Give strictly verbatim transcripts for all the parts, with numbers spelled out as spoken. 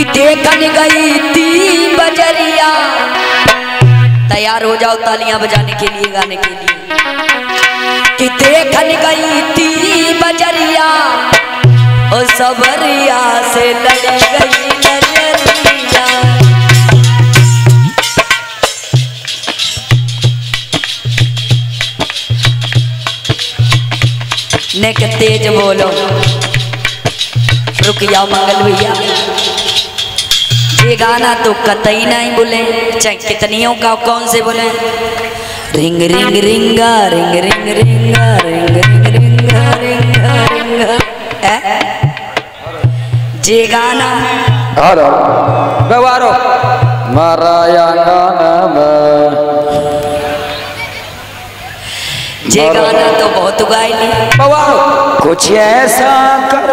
देखन गई थी बजरिया। तैयार हो जाओ तालियां बजाने के लिए, गाने के लिए। कि देखन गई थी बजरिया और सबरिया से लड़ गई नजरिया। नेक तेज बोलो, रुक जाओ मंगल भैया। ये गाना तो कतई नहीं बोले, चाहे कितनियों का कौन से बोले। रिंग रिंग रिंगा रिंग रिंग रिंगा रिंग रिंग रिंगा रिंगा रिंगा। जे गाना हेलो गवारो माराया नाम। जे गाना तो बहुत गाई गवारो कुछ ऐसा कर।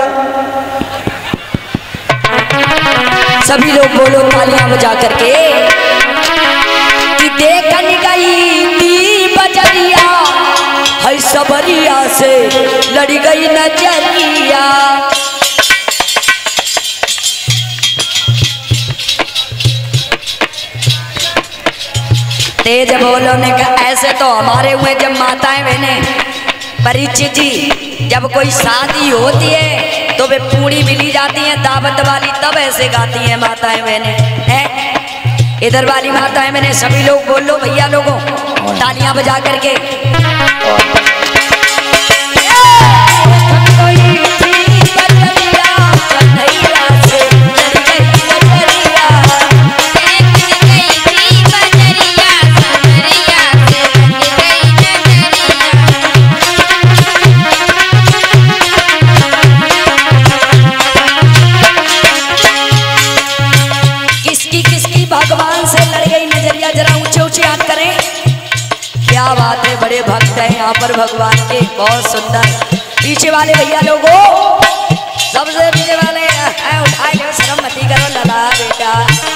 सभी लोग बोलो तालियां बजा करके। कि देखन गई थी बजरिया है सबरिया से लड़ी गई नजरिया। तेज बोलो ने कहा ऐसे तो हमारे हुए जब माताएं बहने परिचित जी जब कोई शादी होती है तो वे पूरी मिली जाती हैं दावत वाली, तब ऐसे गाती हैं माताएं बहने हैं। इधर वाली माताएं बहने सभी लोग बोल लो भैया लोगों तालियां बजा करके। भगवान से लड़ गई नजरिया, जरा ऊंचे ऊंचे हाथ करें। क्या बात है, बड़े भक्त हैं यहाँ पर भगवान के, बहुत सुंदर। पीछे वाले भैया लोगों, सबसे पीछे वाले उठाए गए, शर्म मती करो लला बेटा।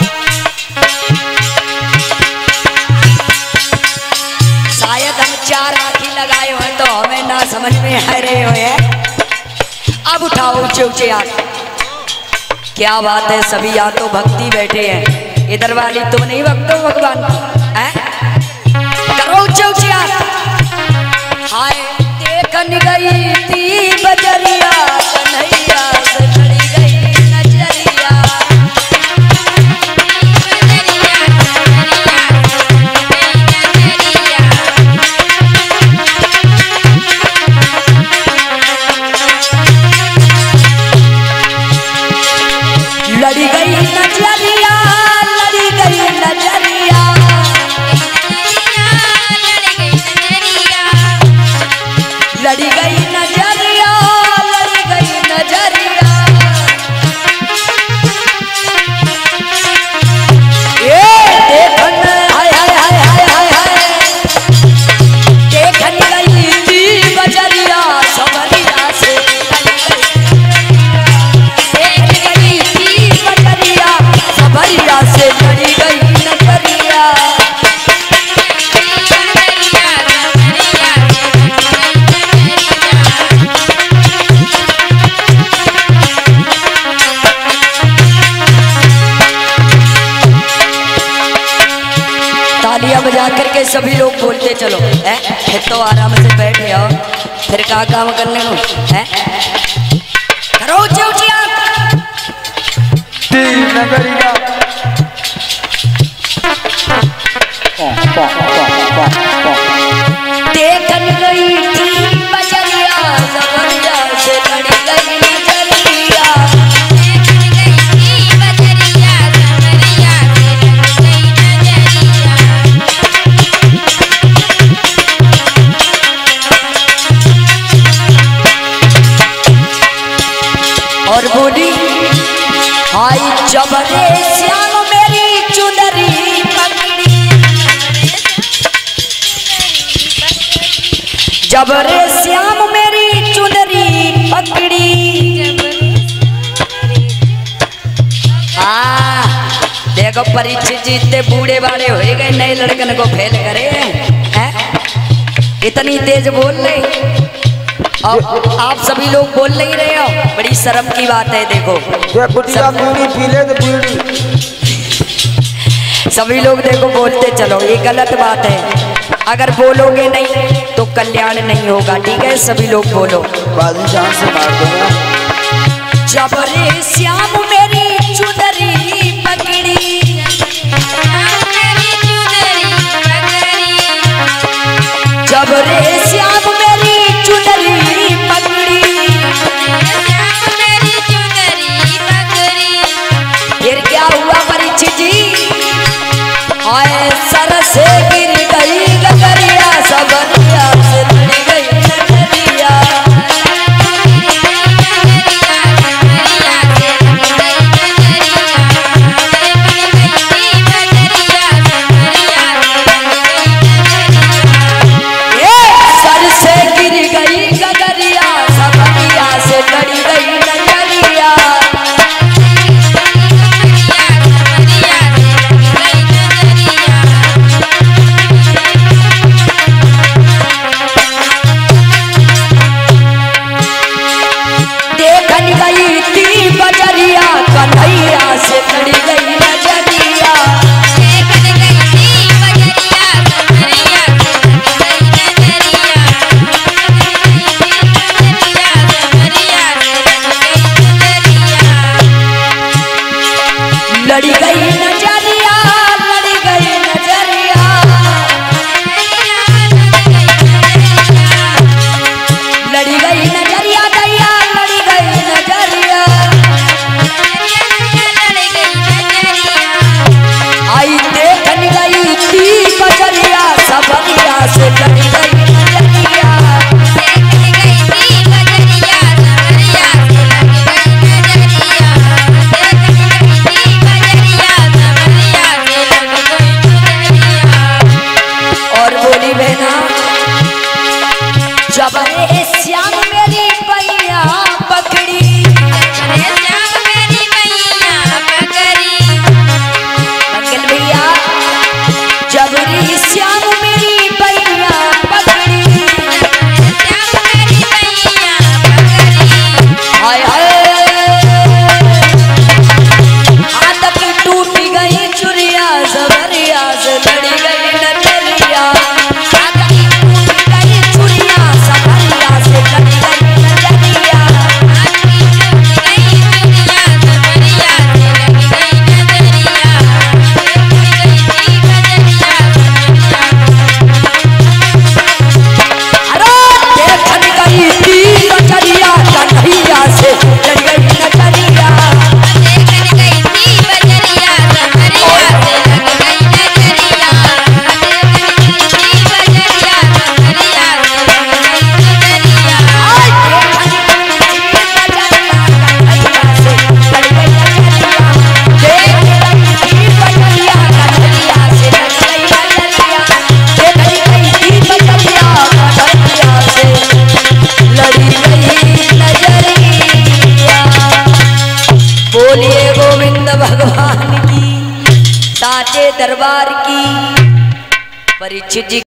शायद हम चार आँखी लगाए हुए तो हमें ना समझ में आ रहे हुए। अब उठाओ ऊंचे ऊंचे हाथ। क्या बात है, सभी यहाँ तो भक्ति बैठे हैं। इधर वाली तुम नहीं भक्तो भगवान की हैं? करो ऊंचे ऊंचे हाथ। हाय देखन गई थी बजरिया कन्हैया से लड़ी गई नजरिया। लड़ी गई नजरिया लड़ी गई नजरिया लड़ी गई नजरिया लड़ी गई नजरिया। ये देखन हाय हाय हाय हाय हाय हाय देखन गई थी बजरिया सबरिया से देखन गई थी बजरिया सबरिया से लड़ी गई नजरिया। तालियां बजा करके सभी लोग बोलते चलो है। फिर तो आराम से बैठ जाओ, फिर क्या काम करने को है। करो ऊंचे ऊंचे हाथ। नगरिया देखन गई थी बजरिया सबरिया से लड़ी गई नजरिया। और बोली हाय जबरे श्याम मेरी चुनरी पकड़ी जबरे श्याम मेरी चुनरी पकड़ी। हाँ देखो परीक्षित जीतते बूढ़े बाड़े हो गए, नए लड़कन को फेल करे हैं। इतनी तेज बोल रहे अब आप सभी लोग बोल नहीं रहे हो, बड़ी शर्म की बात है। देखो ये कुटिया बीड़ी पी ले तो बीड़ी। सभी लोग देखो बोलते चलो, ये गलत बात है। अगर बोलोगे नहीं तो कल्याण नहीं होगा, ठीक है? सभी लोग बोलो। बाजी जान से मार दूंगा। जब रे श्याम मेरी चुनरी पकड़ी, जब रे श्याम मेरी चुनरी पकड़ी, फिर क्या हुआ परीक्षित जी? आए सर से गिर गई गगरिया, सबरिया से लड़ गई नगरिया। सर से गिर गई गगरिया, सबरिया से लड़ गई नगरिया। देखन गई थी बजरिया, कन्हैया से लड़ गई नजरिया। लड़ी गई नजरिया, लड़ी गई नजरिया। लड़ी गई नजरिया दैया, लड़ी गई नजरिया। आई देखन गई थी बजरिया, सबरिया से लड़ी गई नजरिया। और बोली बहना, जब रे श्याम मेरी पैया पकड़ी, मंगल भैया, जब रे श्याम मेरी पैया पकड़ी, हाय हाय हाथ की टूट गई चुरिया, सबरिया से लड़ी गई नजरिया। हाथ की टूट गई चुरिया, सबरिया से लड़ी गई नजरिया। अरे देखन गई थी नजरिया, कन्हैया से लड़ी गई नजरिया। बोलिए गोविंद भगवान की, साचे दरबार की। परीक्षित जी